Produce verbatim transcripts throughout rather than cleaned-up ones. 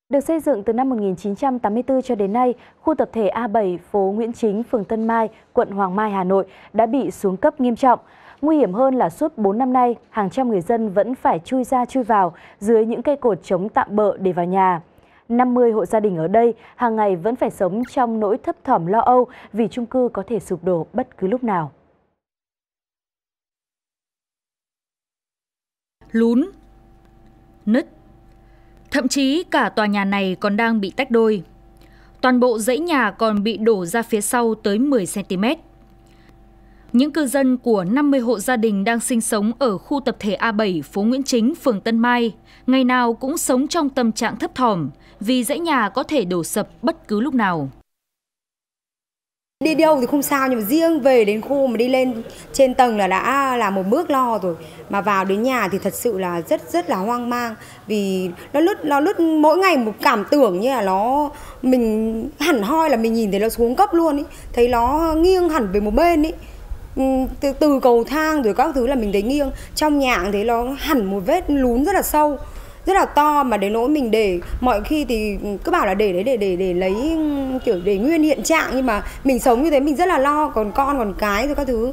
Được xây dựng từ năm một nghìn chín trăm tám mươi tư cho đến nay, khu tập thể A bảy, phố Nguyễn Chính, phường Tân Mai, quận Hoàng Mai, Hà Nội đã bị xuống cấp nghiêm trọng. Nguy hiểm hơn là suốt bốn năm nay, hàng trăm người dân vẫn phải chui ra chui vào dưới những cây cột chống tạm bợ để vào nhà. năm mươi hộ gia đình ở đây hàng ngày vẫn phải sống trong nỗi thấp thỏm lo âu vì chung cư có thể sụp đổ bất cứ lúc nào. Lún, nứt. Thậm chí cả tòa nhà này còn đang bị tách đôi. Toàn bộ dãy nhà còn bị đổ ra phía sau tới mười xăng ti mét. Những cư dân của năm mươi hộ gia đình đang sinh sống ở khu tập thể A bảy, phố Nguyễn Chính, phường Tân Mai, ngày nào cũng sống trong tâm trạng thấp thỏm vì dãy nhà có thể đổ sập bất cứ lúc nào. Đi đâu thì không sao, nhưng mà riêng về đến khu mà đi lên trên tầng là đã là một bước lo rồi. Mà vào đến nhà thì thật sự là rất rất là hoang mang, vì nó lướt nó lướt mỗi ngày một cảm tưởng như là nó mình hẳn hoi, là mình nhìn thấy nó xuống cấp luôn ý, thấy nó nghiêng hẳn về một bên ý. Từ, từ cầu thang rồi các thứ là mình thấy nghiêng, trong nhà cũng thấy nó hẳn một vết lún rất là sâu, rất là to, mà đến nỗi mình để mọi khi thì cứ bảo là để đấy để để để lấy kiểu để nguyên hiện trạng, nhưng mà mình sống như thế mình rất là lo, còn con còn cái rồi các thứ.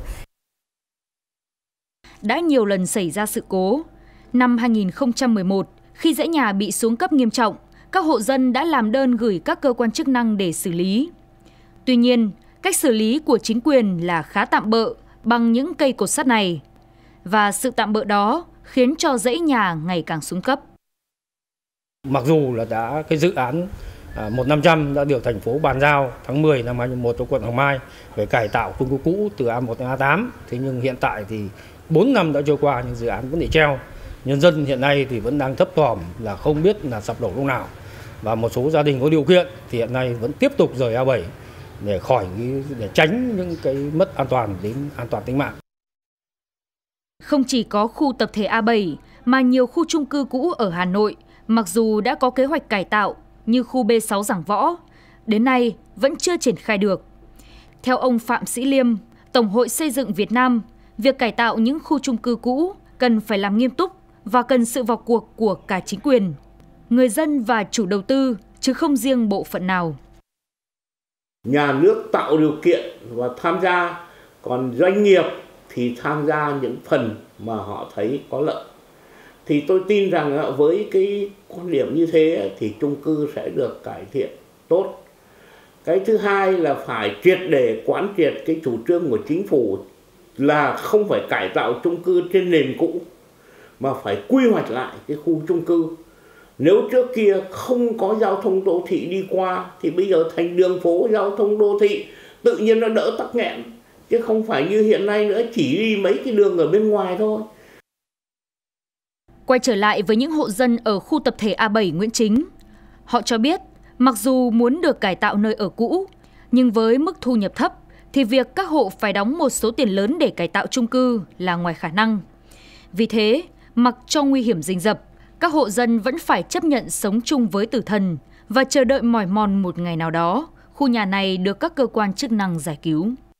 Đã nhiều lần xảy ra sự cố. Năm hai nghìn không trăm mười một, khi dãy nhà bị xuống cấp nghiêm trọng, các hộ dân đã làm đơn gửi các cơ quan chức năng để xử lý. Tuy nhiên, cách xử lý của chính quyền là khá tạm bợ bằng những cây cột sắt này. Và sự tạm bợ đó khiến cho dãy nhà ngày càng xuống cấp. Mặc dù là đã cái dự án một năm trăm đã được thành phố bàn giao tháng mười năm hai nghìn không trăm mười một cho quận Hoàng Mai về cải tạo chung cư cũ từ A một đến A tám, thế nhưng hiện tại thì bốn năm đã trôi qua nhưng dự án vẫn để treo. Nhân dân hiện nay thì vẫn đang thấp thỏm là không biết là sập đổ lúc nào. Và một số gia đình có điều kiện thì hiện nay vẫn tiếp tục rời A bảy để khỏi để tránh những cái mất an toàn đến an toàn tính mạng. Không chỉ có khu tập thể A bảy mà nhiều khu chung cư cũ ở Hà Nội, mặc dù đã có kế hoạch cải tạo như khu B sáu Giảng Võ, đến nay vẫn chưa triển khai được. Theo ông Phạm Sĩ Liêm, Tổng hội Xây dựng Việt Nam, việc cải tạo những khu chung cư cũ cần phải làm nghiêm túc và cần sự vào cuộc của cả chính quyền, người dân và chủ đầu tư, chứ không riêng bộ phận nào. Nhà nước tạo điều kiện và tham gia, còn doanh nghiệp thì tham gia những phần mà họ thấy có lợi. Thì tôi tin rằng với cái quan điểm như thế thì chung cư sẽ được cải thiện tốt. Cái thứ hai là phải triệt để quán triệt cái chủ trương của chính phủ là không phải cải tạo chung cư trên nền cũ, mà phải quy hoạch lại cái khu chung cư. Nếu trước kia không có giao thông đô thị đi qua thì bây giờ thành đường phố giao thông đô thị, tự nhiên nó đỡ tắc nghẽn, chứ không phải như hiện nay nữa chỉ đi mấy cái đường ở bên ngoài thôi. Quay trở lại với những hộ dân ở khu tập thể A bảy Nguyễn Chính, họ cho biết mặc dù muốn được cải tạo nơi ở cũ, nhưng với mức thu nhập thấp thì việc các hộ phải đóng một số tiền lớn để cải tạo chung cư là ngoài khả năng. Vì thế, mặc cho nguy hiểm rình rập, các hộ dân vẫn phải chấp nhận sống chung với tử thần và chờ đợi mỏi mòn một ngày nào đó, khu nhà này được các cơ quan chức năng giải cứu.